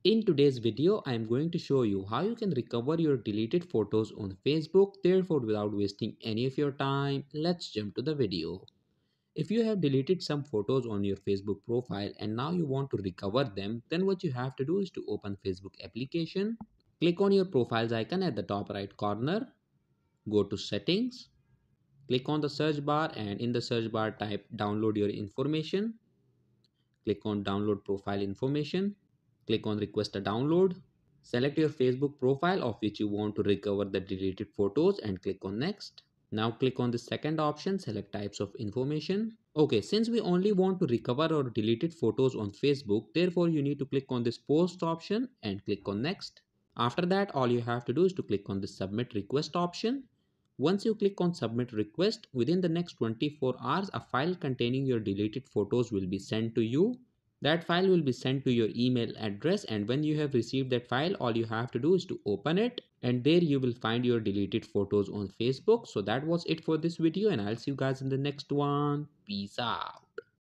In today's video, I am going to show you how you can recover your deleted photos on Facebook. Therefore, without wasting any of your time, let's jump to the video. If you have deleted some photos on your Facebook profile and now you want to recover them, then what you have to do is to open Facebook application. Click on your profiles icon at the top right corner. Go to settings. Click on the search bar and in the search bar type download your information. Click on download profile information. Click on request a download. Select your Facebook profile of which you want to recover the deleted photos and click on next. Now click on the second option, select types of information. Okay, since we only want to recover our deleted photos on Facebook, therefore you need to click on this post option and click on next. After that, all you have to do is to click on the submit request option. Once you click on submit request, within the next 24 hours, a file containing your deleted photos will be sent to you. That file will be sent to your email address, and when you have received that file, all you have to do is to open it, and there you will find your deleted photos on Facebook. So that was it for this video, and I'll see you guys in the next one. Peace out.